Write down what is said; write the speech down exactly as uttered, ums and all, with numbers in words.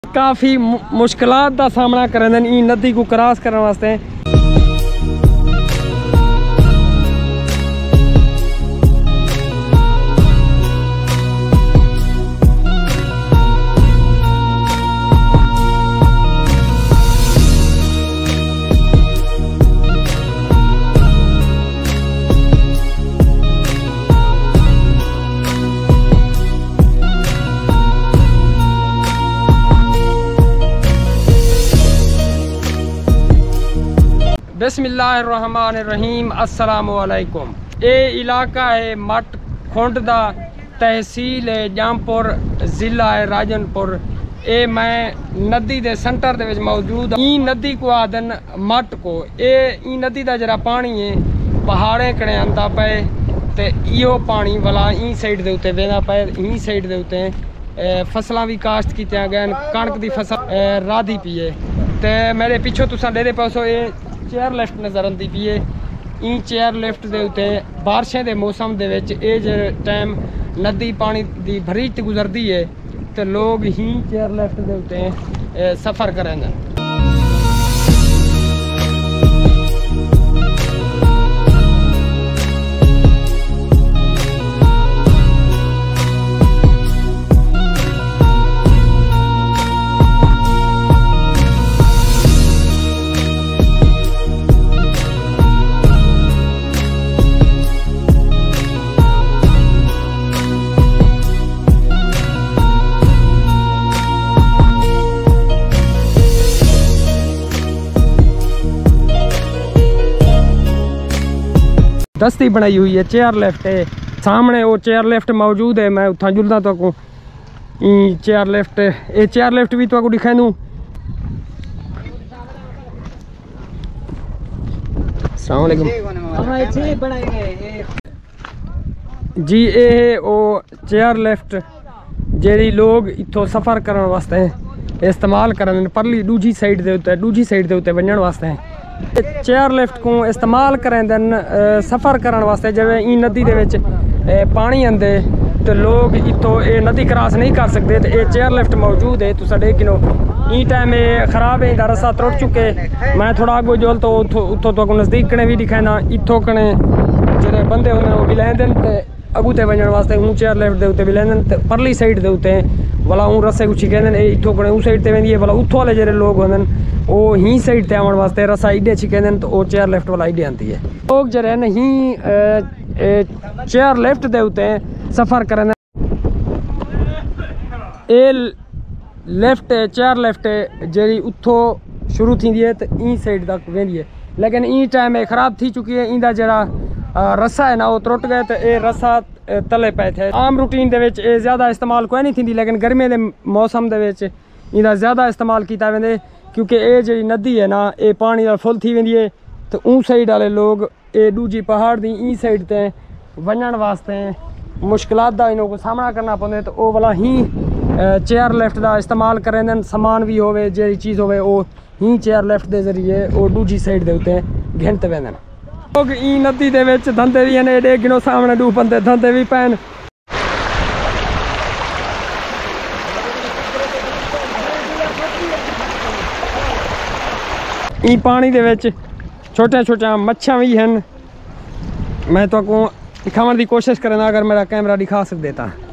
काफ़ी मुश्किलात का सामना करें ई नदी को क्रॉस करने वास्ते। बिस्मिल्लाहिर्रहमानिर्रहीम, अस्सलामुअलैकुम। ये इलाका है मट खुंड दा, तहसील है जामपुर, ज़िला है राजनपुर। ये मैं नदी दे सेंटर दे विच मौजूद। ई नदी को आदन मट को। ये ई नदी दा जरा पानी है पहाड़े कने आंदा पे ते इहो पानी वाला ई साइड दे उत्ते वेंदा पे। ई साइड दे उत्ते फसलां भी काश्त कीतियां गईन, कणक दी फसल राधी पी है। ते मेरे पिछो तुसां डेरे पासो ये चेयर लिफ्ट नज़र आती पी है। ई चेयर लिफ्ट के उत्ते बारिशें के मौसम के जो टाइम नदी पानी की भरीच गुजरती है तो लोग ही चेयर लिफ्ट के उत्ते सफ़र करें। दस्ती बनाई हुई है, चेयर लिफ्ट है सामने। वो चेयर लिफ्ट मौजूद है, मैं उतना जुलदा तो को चेयर लिफ्ट। ये चेयर लिफ्ट भी तो दिखा दूँ। अस्सलाम वालेकुम जी। ये है वो चेयर लिफ्ट जेरी लोग इतों सफ़र करने वास्ते इस्तेमाल करें, परली दूजी साइड के उत्ते दूजी साइड के उत्ते वजन वास्ते। चेयर लिफ्ट को इस्तेमाल करें दिन सफ़र करने वास्ते। जब ई नदी दे विच पानी आंदे तो लोग इतों ये नदी क्रॉस नहीं कर सकते। तो ये चेयर लिफ्ट मौजूद है। तुसा देख लो ई टाइम ये खराब है, रस्सा त्रुट चुके। मैं थोड़ा अगो जोल तो उतो उतो तो नज़दीक कने भी दिखाना। इतों कने जो बंदे होंगे वो भी लैंदे अगू ते वजन वास्ते हूँ चेयर लिफ्ट के उत्ते भी लैंदे। परली साइड के उत्ते वाला हूँ रस्से कुछ कहते इतों कने उस साइड ते वेंदी है। वाला उतो वाले जो लोग होंगे वो ही साइड ते आने वास्ते रस्सा इडे छिके तो वो चेयर लिफ्ट वाला इडे आती है। लोग जो है ही चेयर लिफ्ट के उत्ते सफ़र करें। ये लिफ्ट चेयर लिफ्ट जी उतों शुरू थी है तो ई साइड तक वेंदी है। लेकिन ई टाइम ये खराब थी चुकी है। इंदा जरा रस्सा है ना वो त्रुट गए तो ये रस्सा तले पे थे। आम रूटीन के ज़्यादा इस्तेमाल कोई नहीं थी, लेकिन गर्मी के मौसम के इंदा ज़्यादा इस्तेमाल किया वेंदे क्योंकि ये जी नदी है ना ये पानी का फुल थी वेंदी है। तो उस साइड वाले लोग ये दूजी पहाड़ की ई साइड ते वजन वास्ते मुश्किलात का इन्हों को सामना करना पौंदे। तो वो वाला ही चेयर लिफ्ट का इस्तेमाल करें। समान भी होवे जी चीज़ होवे वो ही चेयर लिफ्ट के जरिए वो दूजी साइड के उत्ते घिंट वेंदे। लोग ई नदी दे विच धंधे भी हैं, एडे गिनो सामने डूब बंदे धंधे भी पैन। ई पानी दे विच छोटे छोटे मच्छियां भी हैं। मैं तो को दिखाने की कोशिश करना अगर मेरा कैमरा दिखा सकते था।